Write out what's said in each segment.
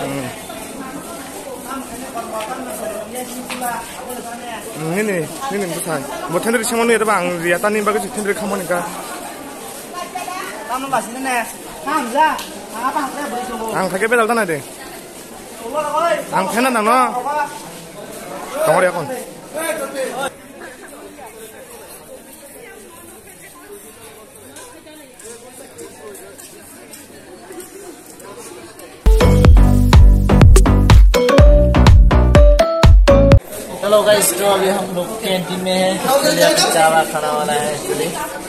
ini bukan. Mau tender sama nih, bang. Dia tani bagus tender kamu nih kan. Kamu masih nih. Hamza, apa saya boleh tunggu? Ang pakai pedal tanah deh. Ang kena nana. Kamu dia kon. Hello guys, तो अभी हम लोग कैंटीन में हैं। चावा खाना वाला है एक्चुअली।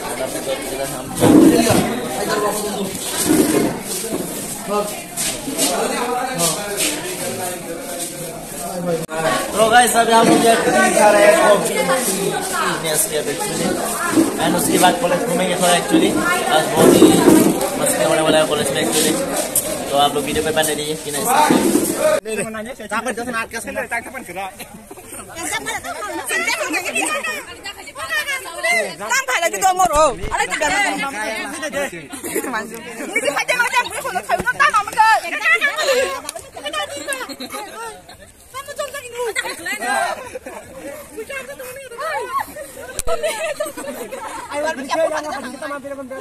तो गाइस अभी हम लोग खा रहे हैं कॉफी एक्चुअली एंड उसके बाद कॉलेज घूमेंगे थोड़ा एक्चुअली। आज बहुत ही मस्ती होने वाला है कॉलेज में एक्चुअली। तो आप लोग वीडियो पे बने रहिए कि नहीं। Đang phải là cái đồ một ổ. Ở đây cái này. Đi đi phải mang cái của nó thấy nó tao mà cơ. Sao nó trông ra cái nụ. Ai bắt đi chơi nó phải kita mampir con.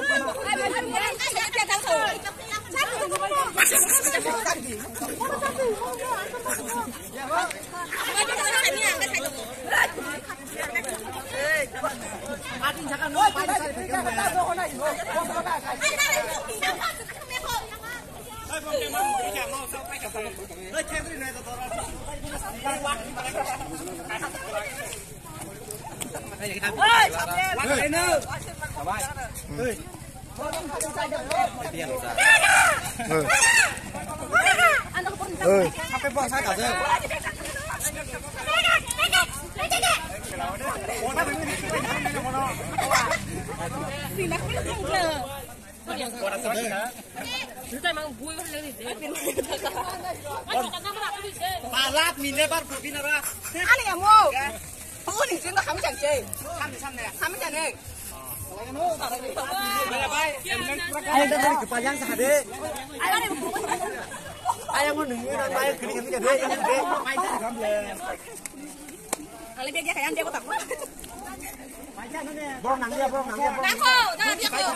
Sampai buang saya tak sih? Palat mine bar kupin apa? Ani ya mau. Oh ni sini kami jangan. Kami jangan. Ayo dari kepayang sehade. Ayo mau dengar ayo kini kami jadi. Kalau dia kayak dia kotak. Borong nang dia. Nako, dah dia ko.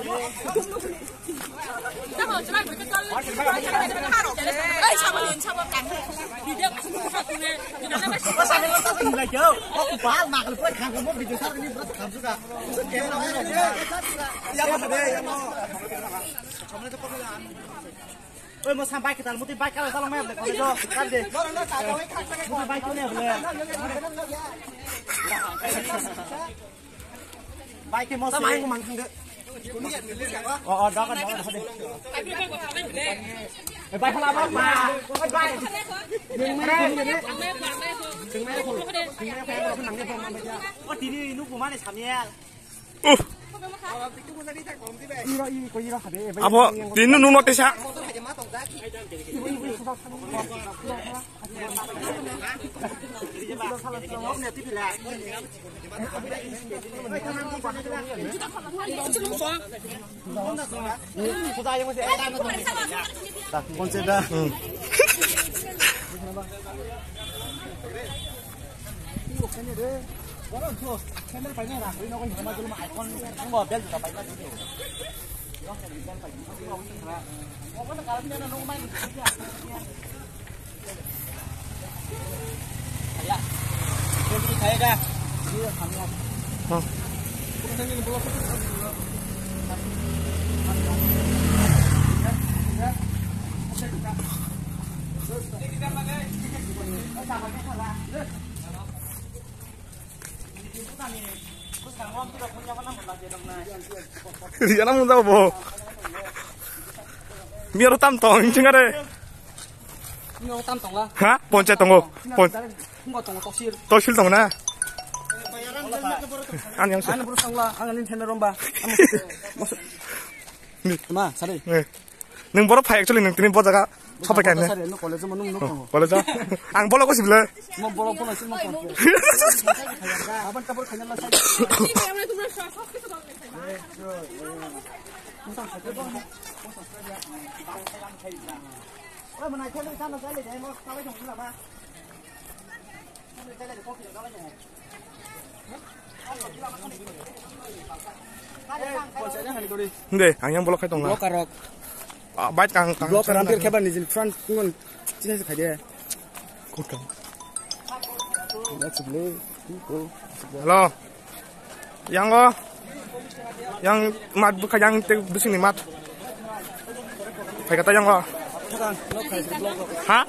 Nako, cuma betul. Eh, sama kan. Dia satu ni. Gimana masih? Pasal itu tak tinggal jauh. Oh, bahal nak lepas kan kamu video sar ini berat kamu juga. Ya ada ya mau. Kamu itu pemilihan. Oi mau sampai kita muti baik kalau salah map kalau itu kan deh. Muti baik tu ni boleh. Baik mau sama yang mang deh. Oh, đó kan deh. Baik kalau apa? Baik. Đừng mấy phèn đâu nặng đi phong mà bây giờ. Có tí đi nút của má này sắm nha. Apa? Dinu nunut desa. Orang tu, channel banyak lah. Ini orang yang macam mana ikon, orang bel juga banyak tu. Orang yang bel banyak, orang yang mana? Orang sekarang ni orang main. Ya, jadi saya dah. Dia kami. Oh. Ini belum. Dia namun tahu boh. Biar tam tong cengah deh. Ini tam tong lah. Hah? Poncet tonggo. Enggak tong tosir. Tosil tong na. An yang Ana berusaha lah, angin tender romba. Ni. Ma, sari. Neng borok pai actually neng tini borok jaga sampai kan? Sari, no college mana nung. Boleh jah. Ang bolok kau sih bela. Mau bolok pun masih mau konten. Abang kabur kanya lah sari. Ôi, mình này thêm cái nó sẽ để em sao lấy chồng là ba. Cái này để có tiền đó này. Hindi, hanya blok itu nggak. Blok karok. Baik kang. Blok karan hampir keban di front ngon. Sini sih kaje. Kudang. Lihat sebelah. Halo. Yang ko? Yang mat buka yang di sini mat. Kayak kata yang ko. Hah?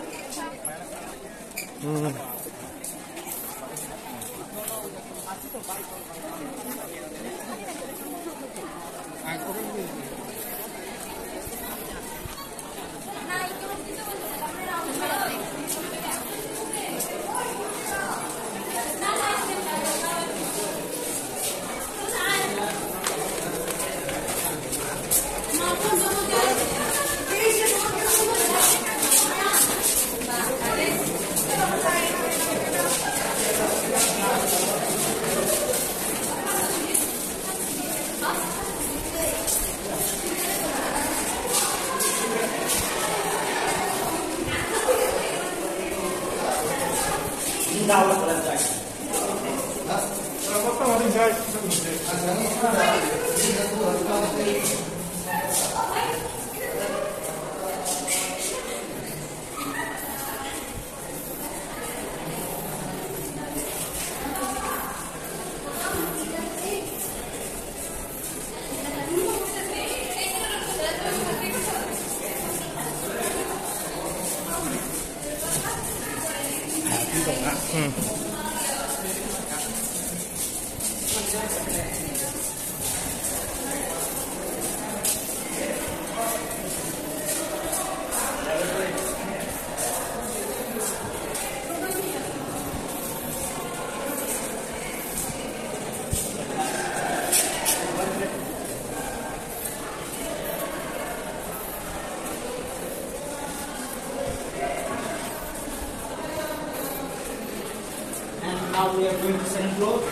Now we are going to second floor.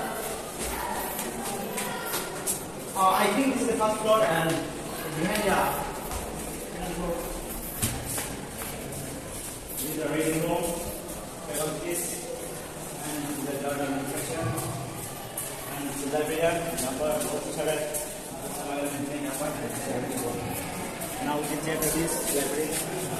I think this is the first floor and behind second floor. This is the reading room, second piece, and the garden section, and the library number 47. Now we can check this library.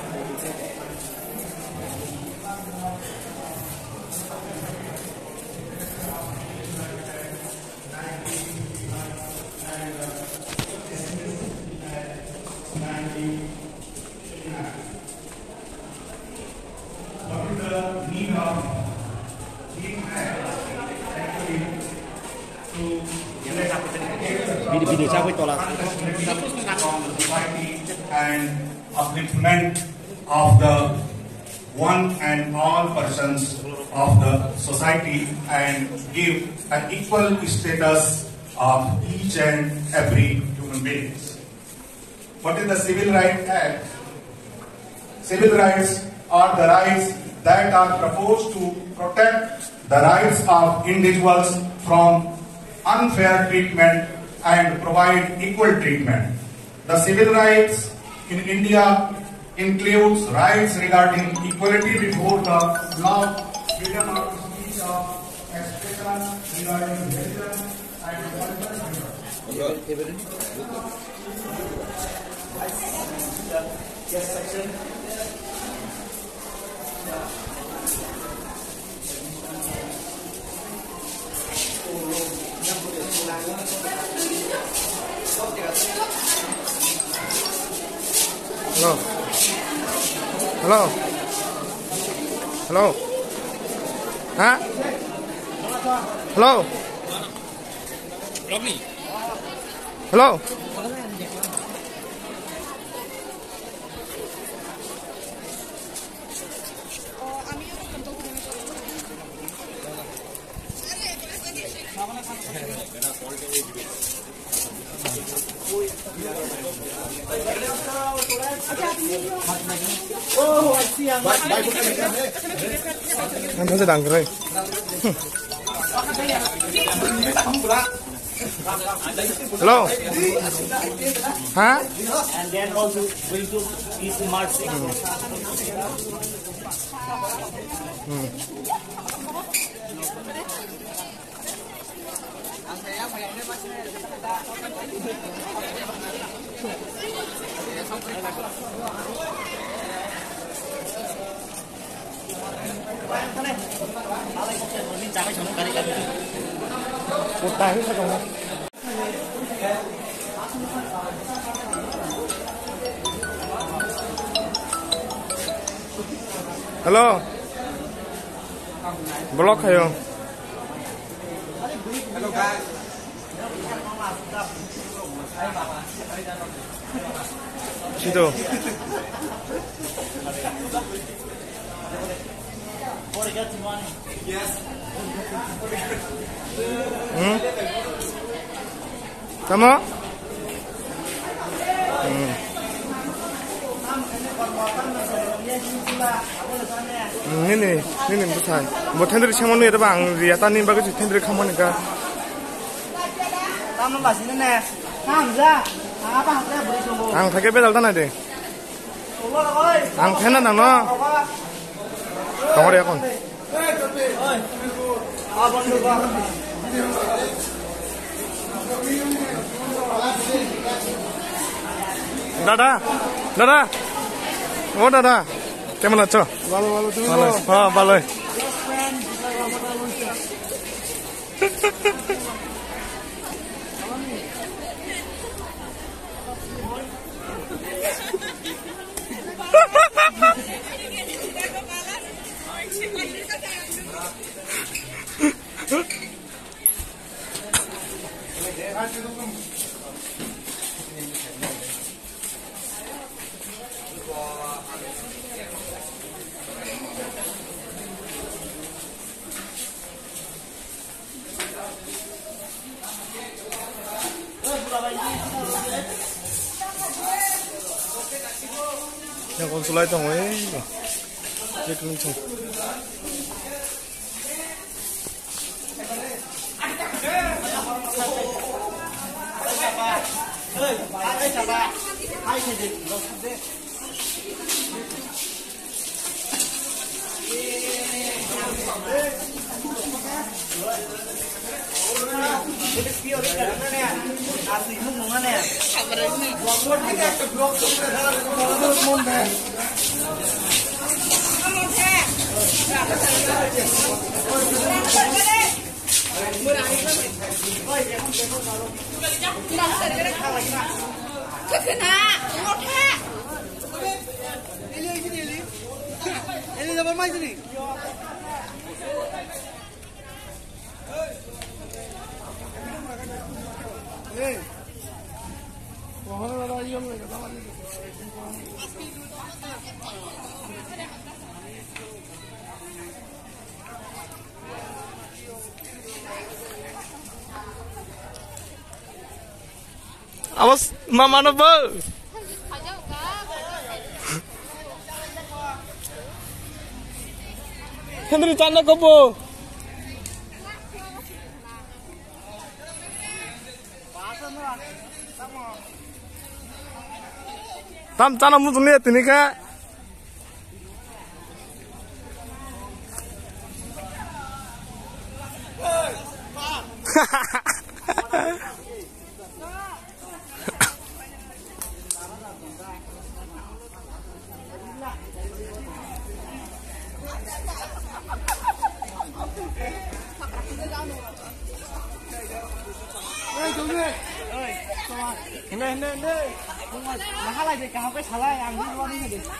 And upliftment of the one and all persons of the society and give an equal status of each and every human being. What is the Civil Rights Act? Civil rights are the rights that are proposed to protect the rights of individuals from unfair treatment and provide equal treatment. The civil rights in India includes rights regarding equality before the law, freedom of speech, of expression, regarding religion and cultural freedom. Yes, section. Hello. Hello. Hello. Hah? Hello. Hello. Oh, I see. Nanti sedang gerai. Hello. Huh? And then also going to eat Marsi. Hello. Vlog kayo. Hello guys. Situ. Kamu? Ini bukan. Mau tender siapa nih? Tapi ang riata nih bagus tender kamu nih kan? Kamu masih nih? Kamu apa? Ang pakai pedal tanah deh. Ang kena nang no. Kamu dia kon. Dada. Oh dada. কেমন আছো ভালো তুমি ভালো হ্যাঁ ভালো Yang konsulai dong, dia kenceng. Ini zaman mai sini. Awas mama nopo. Henry canda kopo. Tam cana mutung lihat ini kak. Mahal aja kau ke salah yang ini luar ini deh.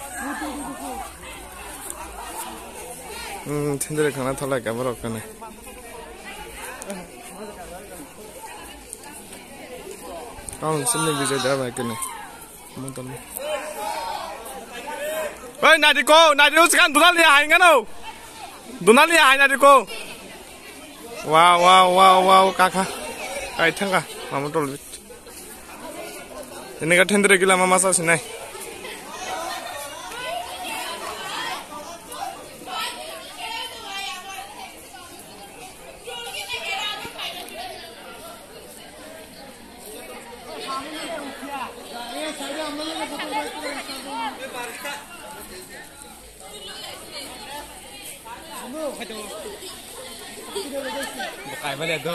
Tender kana tholai kamera kane. Kaun sini bisa dah kane. Monton. Oi nadiko sekarang dunal lihat hai ngano. Dunal lihat hai nadiko. Wow kakak. Kai thangka mama tol. Ini kan tender gila mama sah sini. Bukai mana tu?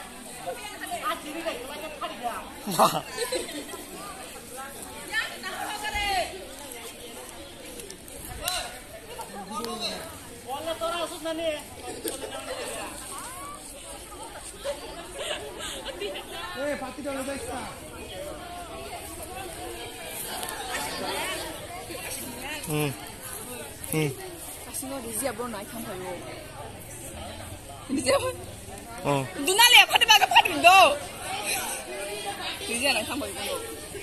Kasih no dia belum naik sampai yo. Dia pun. Dunia lihat pada bagai pada do. Dia naik sampai yo.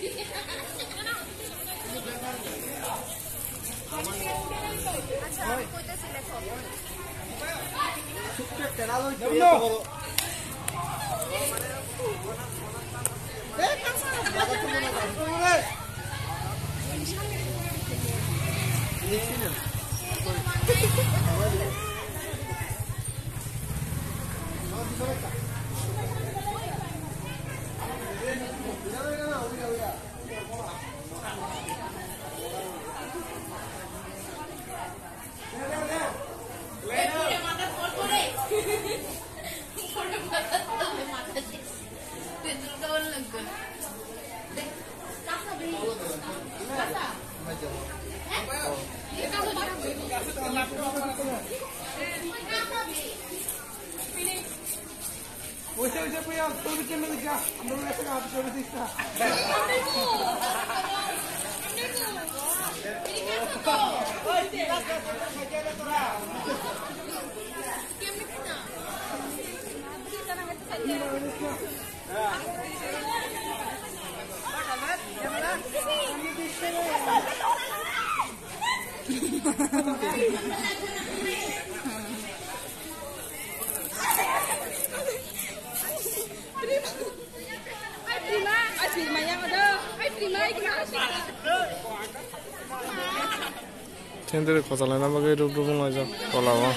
Tentu kau salah nama ke duduk rumah aja, kalau apa?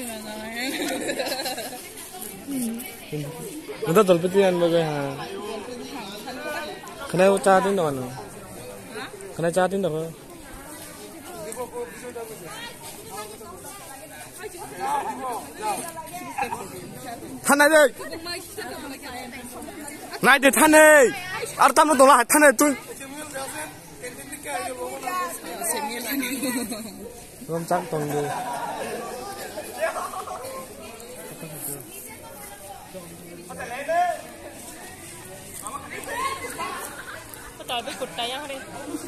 Kita terpetian bagai ha. Kena catin dah mana? Kena catin dah. Tanah deh. Naik deh tanah. Artam tu lah tanah tu. Belum cantong deh. Tapi kuda yang hari.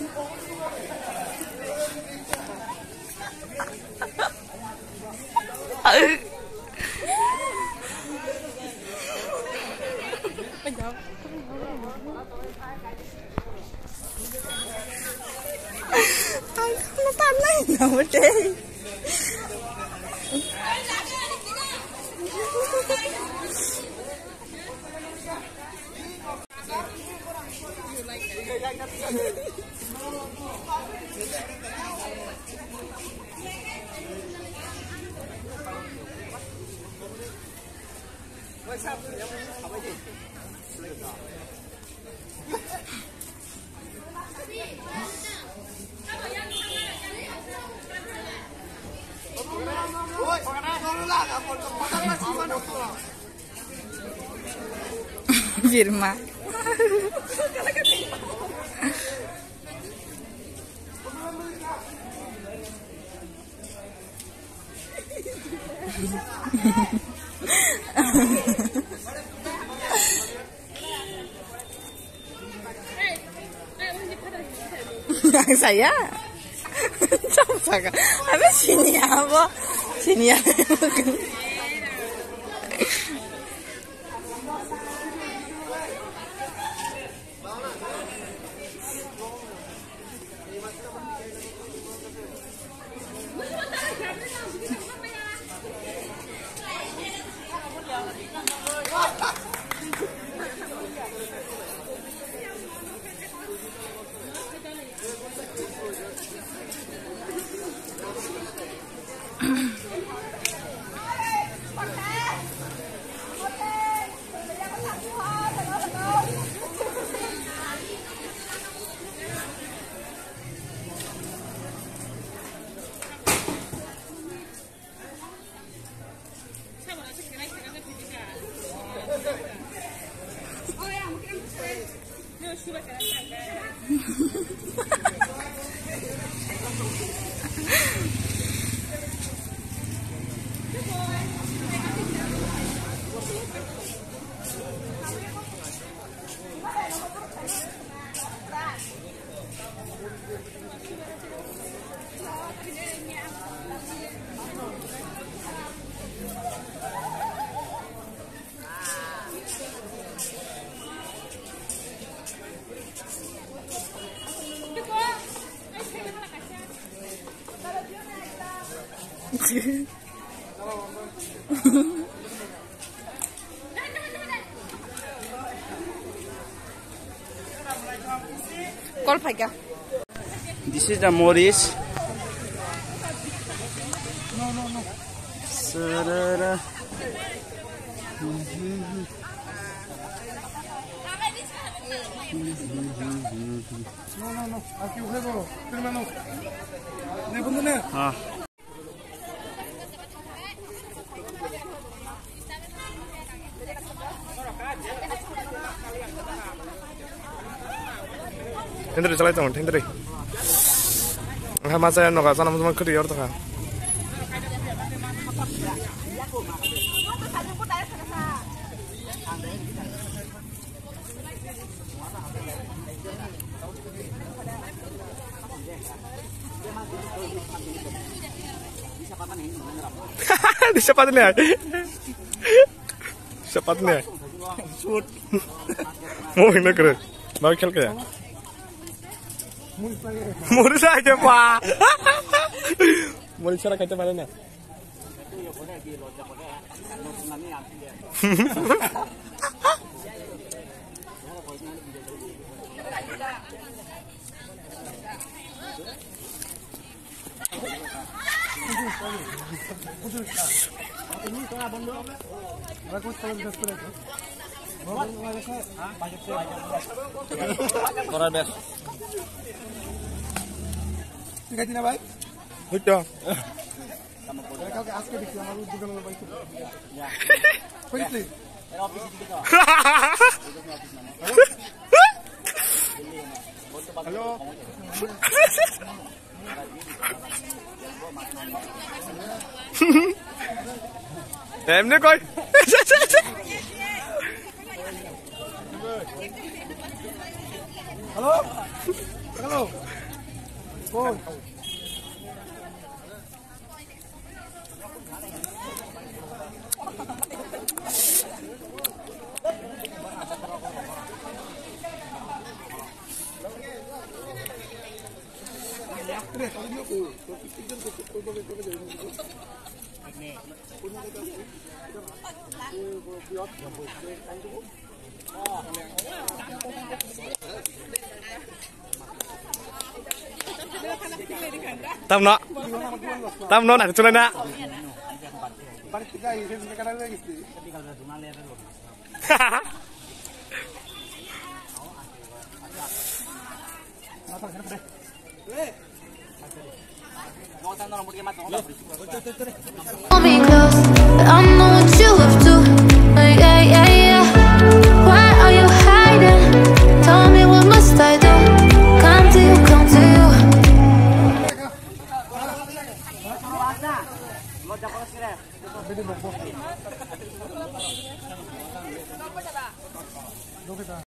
Nó tan lên nào đi. Firma. Saya apa sini apa sini ya. Call Paika. This is the Morris. No. Sarara. No. Aquí un juego. Hermano. ¿De dónde es? Ah. Hendri chalai tong Hendri. Masa yang nak sana macam kerja orang tu kan. Di sepatnya. Sepatnya. Shoot. Mau ini keren. Mau खेल के. Murid saja pak. Murid cara kata mana ni? Koran best. Tiga tina baik. Betul. Kau ke askar di sana lu juga mau baik. Ya. Quickly. Halo. Emne koi. Halo. Halo. Phone. Tam no nak cuci nak. Balik tiga ini saya kadang lagi sih. Hold me close, but I know what you have to. Yeah. Why are you hiding? Tell me what must I do? Come to you. Dua kita.